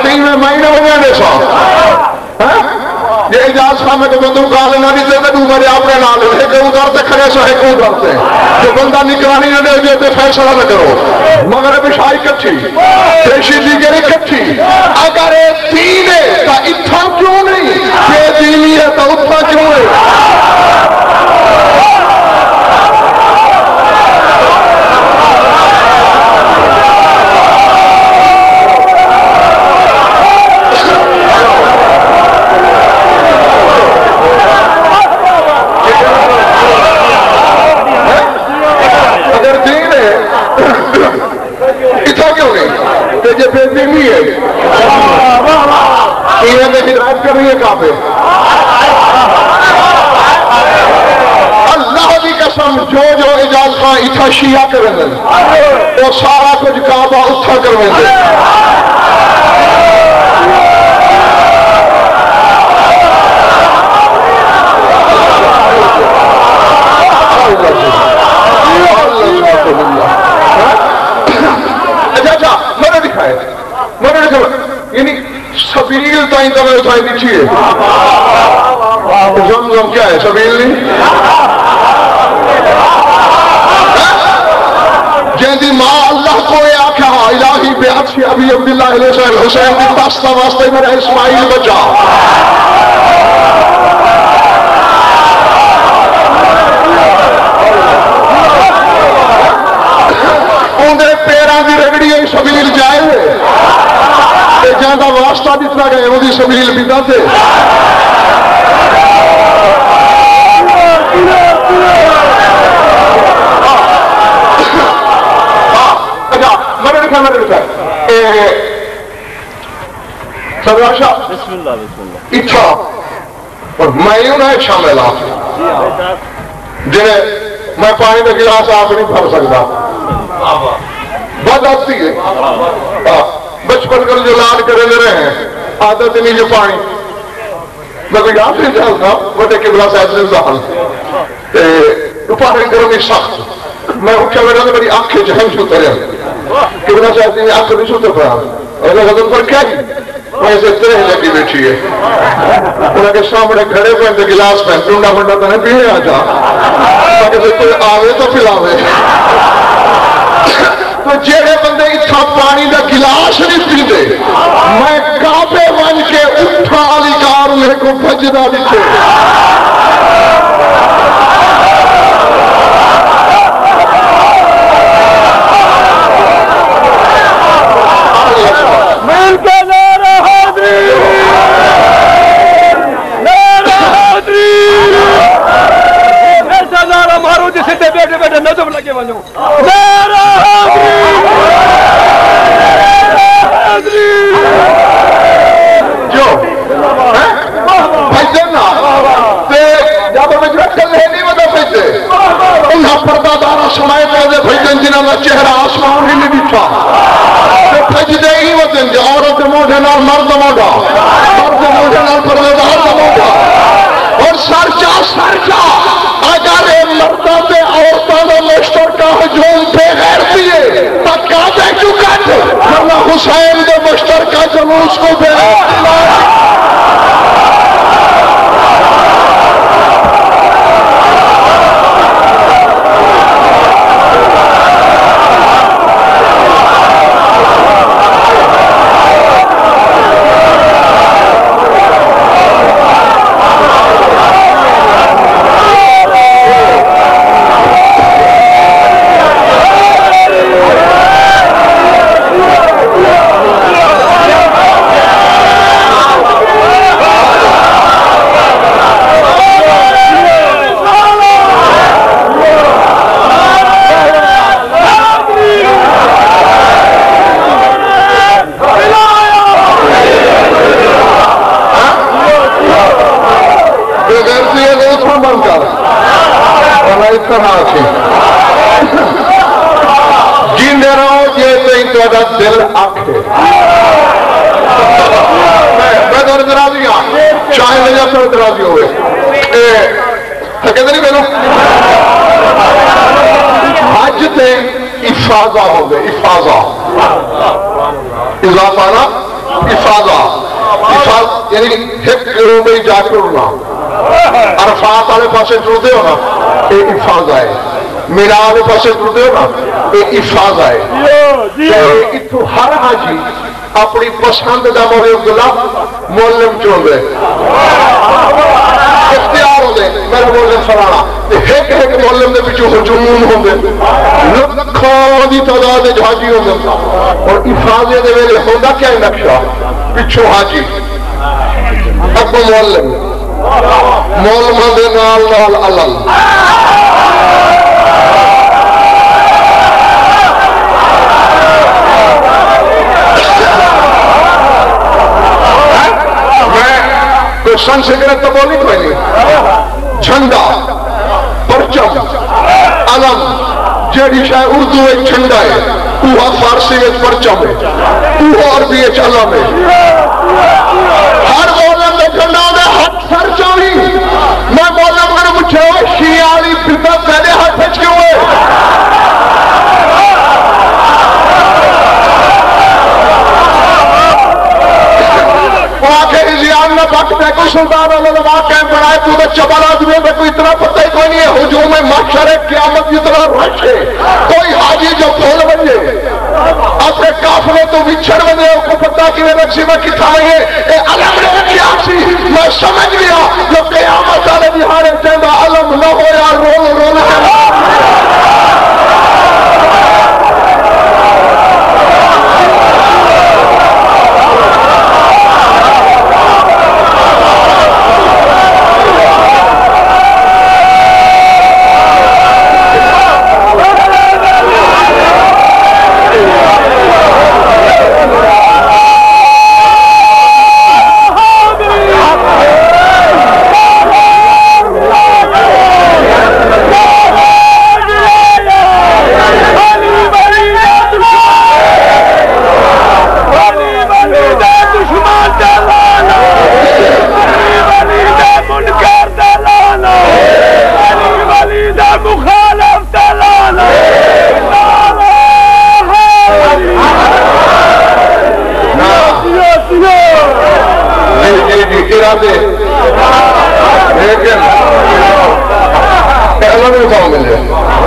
تین میں مہینے ہو گئے سو یہ اجاز خواہ میں کہ بندوں کا آلے نہ دیتے تھے دوبارے آپ نے نہ لے ایک ادھر تے کھڑے سو ایک ادھر تے جو بندہ نکرانی نہ دے دیتے فیصلہ نہ کرو مغرب شاہی کچھی پیشی دیگری کچھی اگر یہ دین ہے تو اتھا کیوں نہیں یہ دینی ہے تو اتھا کیوں ہے یہ بے دینی ہے یہ میں ہدایت کر رہی ہے کعبے اللہ کی قسم جو اجاز خواہ اتھا شیعہ کریں گے وہ سارا کچھ کعبہ اتھا کرویں گے یعنی سبیل تائیں تو میں اتھائی دیچھی ہے زمزم کیا ہے سبیل نہیں جہاں ماں اللہ کو یہ آکھا الہی بیعت سے ابھی عبداللہ حسین کی دستہ واسطے میرا اسماعیل بچا اندھے پیران دی رگڑی ہے سبیل جائے ہوئے جہاں کا واسطہ جتنا گئے وہ دی سبیل بیتا تھے مرد رکھا سراشا اچھا اور میں یوں نہ ایک شامل جنہیں میں پانی کا گلاس آپ نہیں بھر سکتا بات آتی ہے بچپن کر جو لاد کرے لے رہے ہیں عادت نہیں جو پانی میں کوئی آپ نہیں جانتا بڑے قبلہ صاحب سے زہن پانی کروں گی سخت میں اٹھا بیٹھا تو میری آنکھیں جہن چھوتے رہے قبلہ صاحب سے آنکھیں نہیں چھوتے پڑا اور میں خدم پر کیا کی میں اسے ترہ لگی بیٹھی ہے انہوں کے سامنے کھڑے پہنتے گلاس پہن ٹونڈا پھنڈا تو نہیں پینے آجا میں کہتے کوئی آوے تو پھلاوے تو جیڑے بندے اتھا پانی دا گلاس نہیں پیندے میں کعبے بن کے اٹھا علی کار انہیں کو بھجنا دیتے مل کے نعرہ حاضری نعرہ حاضری ایسا نعرہ مارو جسے تے بیٹھے بیٹھے نظم لگے ونجو نعرہ جو بھجن جب میں رکھل ہے نہیں ودا بھجے انہا پردہ دارا سمائے پہلے بھجن جنہاں نے چہرہ آسمان ہی نہیں دیکھا بھجدے ہی وطن جو عورت موڑے نال مرد موڑا موڑے نال پردہ موڑا اور سرچا اگر مردہ پہ عورتوں نے مشترکہ ہجوم پہ غیر دیئے تک کعبے کیوں کہتے ورنہ حسین دے مشترکہ جلوس کو بے جیندے رہو یہ تین تو ادھا دل آکھے میں دور درازی ہاں چاہے لے جا سر درازی ہوئے کہتے نہیں پہلو حج تے افاظہ ہو گئے افاظہ اضافہ نا افاظہ یعنی ایک میں جا ٹرنا عرفات والے پاسے ٹرتے ہو نا یہ افاظہ ہے مینا والے پاسے ٹرتے ہو نا یہ افاظہ ہے اتو ہر حاجی اپنی پسند کا محب اللہ مولم چون دے اختیار ہو دے میرا مولم فلانا ایک ایک مولم دے پیچھے ہجوم ہوں دے لکھوں دی تعداد حاجی ہوں دے اور افاظے دے میرے ہوندہ کیا ہی نقشہ پیچھو حاجی اگو مولم مولم دے نال نال علل سنسکرت تو بولی کوئی نہیں جھنڈا پرچم علم جیڑی شاہ اردو ایک جھنڈا ہے اوہا فارسی ایک پرچم ہے اوہا عربی ایک علم ہے ہر مولم میں جھنڈا دے ہاتھ سر چوری میں مولم کرنے مجھے شیعالی پتا پہلے ہاتھ پھچ کے ہوئے کوئی سلطان اللہ واقع بنائے تو چبل آدمی میں کوئی اتنا پتہ ہی کوئی نہیں ہے ہجوم محشر قیامت اتنا رش ہے کوئی حاجی جو پھول بنے اپنے قافلے تو بچھڑ بنے کو پتہ کہ میں نقشی میں کتھا ہے اے علم نے کیا سی میں سمجھ لیا جو قیامت والے دہاڑے چاہتا علم نہ ہو یا رول رول لیکن پہلا نہیں کہوں ملے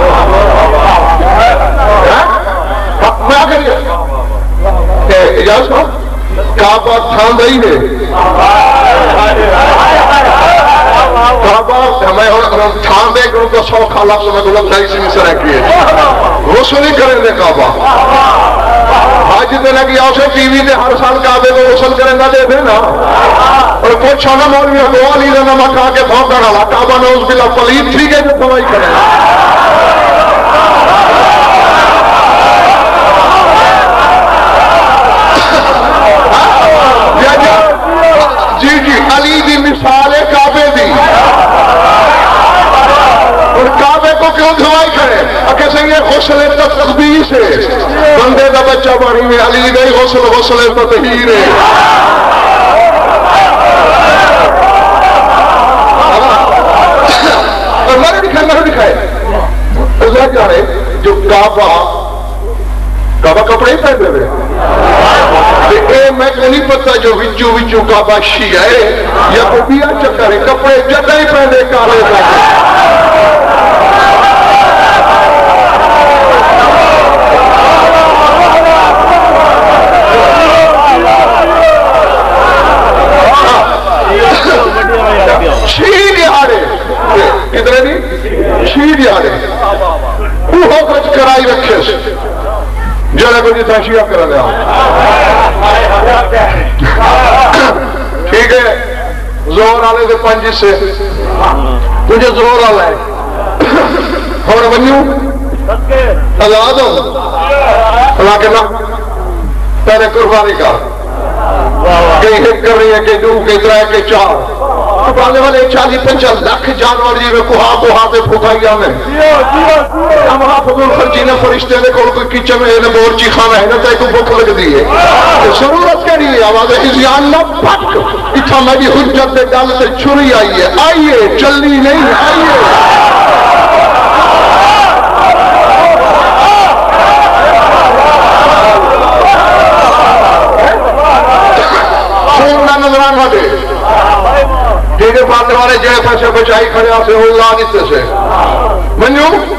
میں آگے اجازت کعبہ تھان رہی ہے کعبہ ہمیں تھان دے کروں تو 100 خالق سے میں گلت نہیں سے مصر ہے کیے غسل ہی کریں دے کعبہ حاج دینا کہ آؤ سے ٹی وی دے ہر سال کعبے کو غسل کریں گا دے دے نا اور کچھ چھونا مولوی دعا نہیں دینا میں کہا کہ بھاؤں کرنا لا کعبہ نوز بلا پلید تھی گئے جو دوائی کریں جی جی علی دی مثال ہے کعبے دی اور کعبے کو کیوں دھوائی کرے اکھے سے یہ غسل تقدیس ہے بندے دا بچہ بڑی میں علی گئی غسل تطہیر ہے اور مرے دکھائے ازا جانے جو کعبہ کپڑے ہی پہنے ہوئے اے میں کو نہیں پتا جو وچو کعبہ شیعہ ہے یا کو بیا چکر ہے کپڑے جگہ ہی پہنے کالے شیعہ دیہاڑے کتنے نہیں شیعہ دیہاڑے وہ کچھ کرائی رکھے سے جڑے کو جیتا شیعہ کرا لیا ٹھیک ہے زور آلے دے پنجی سے تجھے زور آلے اور بنیوں آزاد ہوں اللہ کے نام تیرے قربانی کا کہیں ہٹ کر رہی ہے کہ دو کہ ترہ کہ چار پانے والے 40-50 لاکھ جانور جی میں کوہا پہ پھوکائی آمیں ہم حافظ الخرجین فرشتے نے کوئی کچھ میں انہیں بورچی خانہ ہے نا تائی کو بھوک لگ دی ہے ضرورت کے لیے آواز حضیان نہ پھٹ اتھا میں بھی حجت دے ڈال سے چھری آئی ہے آئیے چلنی نہیں آئیے مارنے والے جے پیسے بچائی کھڑے سے اللہ دیتے سے منو